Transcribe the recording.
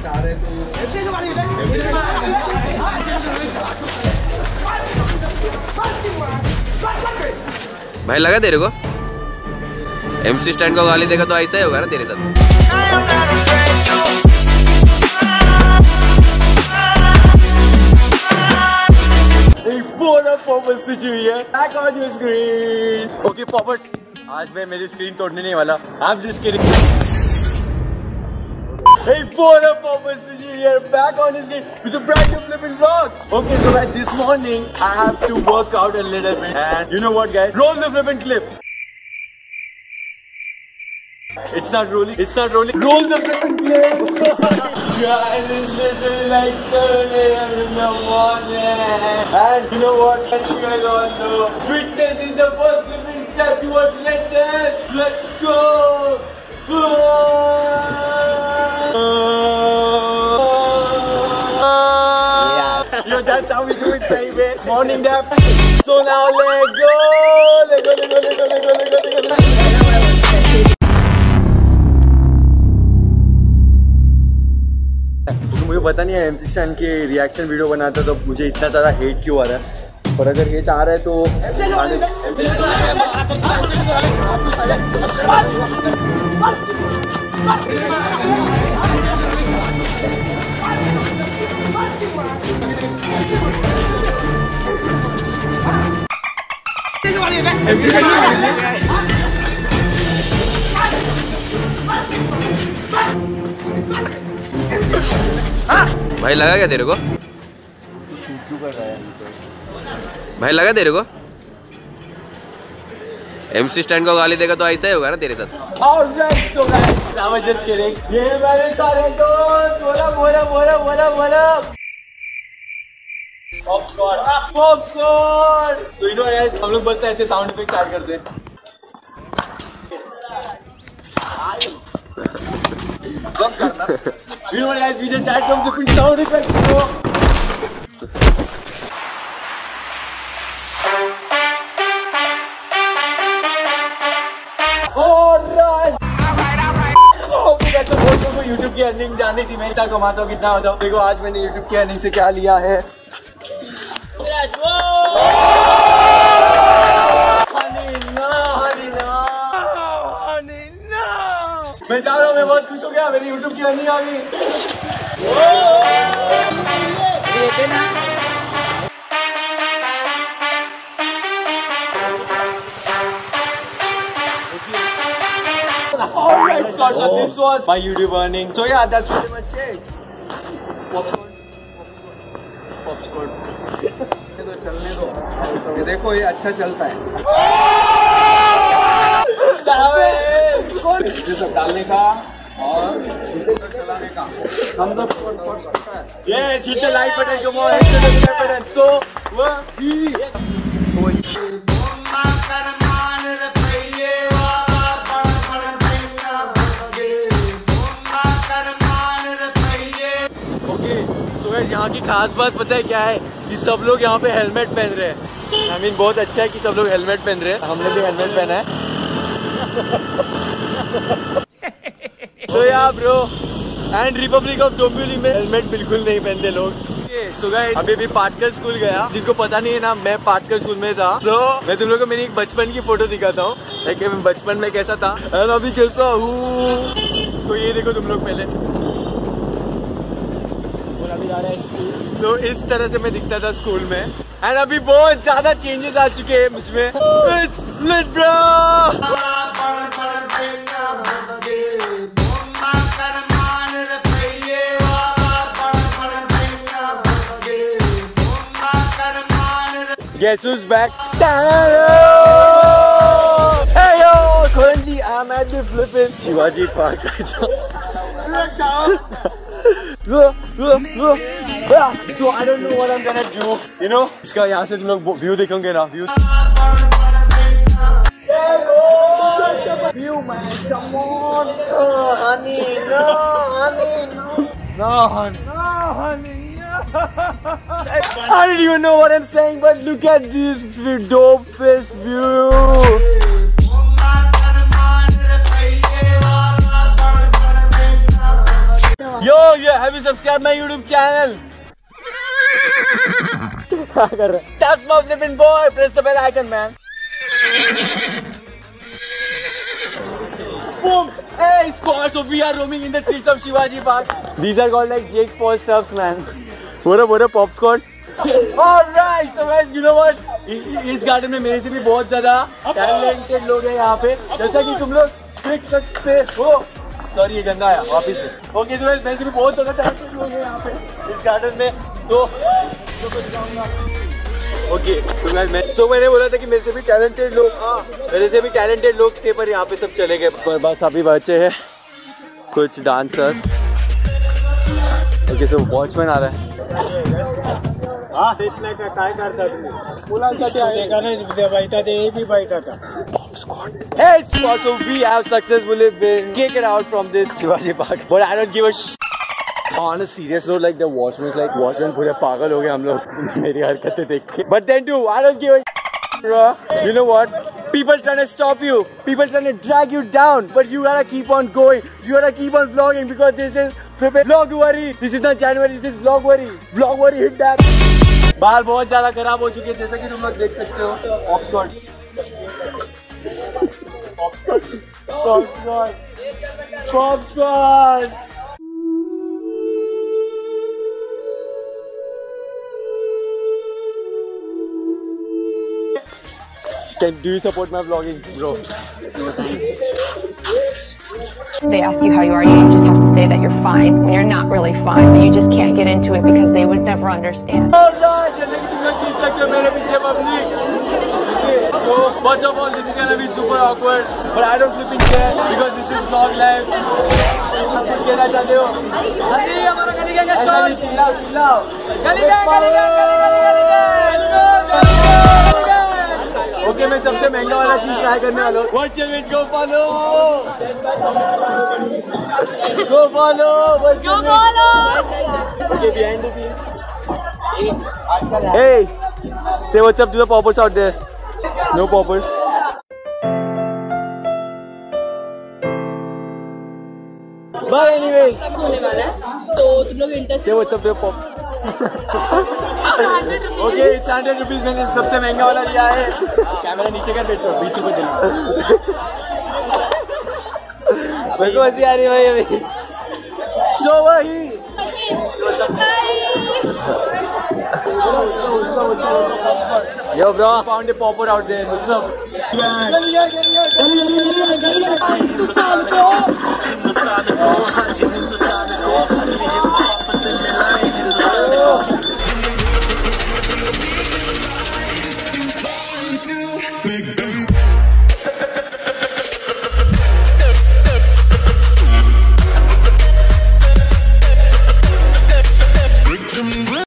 चाह रहे तो भाई लगा तेरे को MC स्टैंड को गाली देगा तो ऐसा ही होगा ना तेरे साथ। ओके पॉपर्स, आज मैं मेरी स्क्रीन तोड़ने नहीं वाला। I'm just kidding. Hey, what up, Poppers? Here, back on his screen with a brand new flipping vlog. Okay, so guys, this morning I have to work out a little bit, and you know what, guys? Roll the flipping clip. It's not rolling. It's not rolling. Roll the flipping clip. Guys, it's literally like 7 AM in the morning, and you know what? As you guys all know, fitness is the first flipping step towards fitness. Let's go. Yo, that's how we do it, baby. Morning nap. So now let go. Let go, let go, let go, let go, let go, let go. मुझे पता नहीं है MC Stan के reaction video बनाता तो मुझे इतना ज़्यादा हेट क्यों आ रहा है, पर अगर हेट आ रहा है तो भाई लगा क्या तेरे को? भाई लगा तेरे को MC स्टैंड को गाली देगा तो ऐसा ही होगा ना तेरे साथ। Alright, so guys, I was just kidding. ये मैंने सारे दोस्त बोला पॉपकॉर्न। तो you know guys, हम लोग बस ऐसे साउंड इफेक्ट ऐड करते हैं। You know guys, we just add some different sound effects, bro. YouTube की अर्निंग जाननी थी, मैं इतना कमाता हूँ कितना होता हूँ। देखो आज मैंने YouTube की अर्निंग से क्या लिया है। मैं जा रहा हूँ, मैं बहुत खुश हो गया, मेरी YouTube की अर्निंग आ गई। Alright, Scott, so this was my YouTube earning. So yeah, that's pretty much it. Popcorn. चलने दो। ये देखो ये अच्छा चलता है। ये सब डालने का और चलाने का। हम लोग Yes, hit the like button, come on, hit the like button. So यहाँ की खास बात पता है क्या है कि सब लोग यहाँ पे हेलमेट पहन रहे हैं। I mean, बहुत अच्छा है कि सब लोग हेलमेट पहन रहे हैं, हमने भी हेलमेट पहना है। तो यार bro, and republic of Dombivli में हेलमेट बिल्कुल नहीं पहनते लोग। So guys, अभी भी पाटकर स्कूल गया, जिनको पता नहीं है ना, मैं पाटकर स्कूल में था। तो मैं तुम लोग को मेरी एक बचपन की फोटो दिखाता हूँ, मैं बचपन में कैसा था और अभी कैसा हूँ। तो ये देखो तुम लोग पहले, तो इस तरह से मैं दिखता था स्कूल में, एंड अभी बहुत ज्यादा चेंजेस आ चुके हैं मुझ में। It's lit, bro! Guess who's back? Hey yo! Currently I'm at the flippin' Shivaji Park right now. So I don't know what I'm gonna do, you know? इसका यहाँ से तुम लोग व्यू देखोगे ना, view. View man, come on, honey, no, honey, no, honey, no, honey. I don't even know what I'm saying, but look at this dopest view. Yo, you have you subscribed my YouTube channel? That's my flipping boy. Press the bell icon, man. Boom! Hey, squad! So we are roaming in the streets of Shivaji Park. These are called like Jake Paul stuffs, man. What a pop squad. Alright, so guys, you know what? इस garden में मेरे से भी बहुत ज्यादा talented लोग हैं यहाँ पे, जैसा कि तुम लोग देख सकते हो। सॉरी ये गंदा आया वापिस से। ओके, तो मेरे से भी बहुत ज्यादा टैलेंटेड लोग हैं यहाँ पे इस गार्डन में। तो ओके, तो मैंने बोला था कि मेरे से भी टैलेंटेड लोग थे, पर यहाँ पे सब चले गए। पर बस अभी बचे हैं कुछ डांसर्स। ओके, तो वॉचमैन आ रहा है। हाँ, इतना का काय करता तुम्ही? मुलांसाठी देखा नाही, बैठा ते भी बैठा था। Hey squad, so we have successfully been kicked out from this Shivaji Park, but I don't give a on a serious note, like the watchmen पूरे पागल हो गए हम लोग मेरी हरकतें देख के। But then too, I don't give a bro. You know what? People trying to stop you, people trying to drag you down, but you gotta keep on going. You gotta keep on vlogging because this is vlog-worry. This is not January, this is vlog-worry. Vlog-worry, hit that. बाहर बहुत ज्यादा खराब हो चुके हैं, जैसा कि तुम लोग देख सकते हो। Oxford Do you support my vlogging, bro? They ask you how you are, you just have to say that you're fine when you're not really fine, but you just can't get into it because they would never understand. So, first of all, this is gonna be super awkward, but I don't flipping care because this is vlog live. Okay, मैं सबसे महंगा वाला चीज try करने वाला हूँ। What's your wish? Go follow. Go follow. Go follow. Okay, behind the scenes. Hey, say what's up to the poppers out there. No poppers. But anyways, तो तुम लोग interest say what's up to the poppers. Okay, it's 100 rupees मैंने सबसे महंगा वाला लिया है। Camera नीचे कर बैठो, 20 रुपए दे। मेरे को हंसी आ रही है भाई अभी। So वही Yo bro, I found a popper out there. What's up?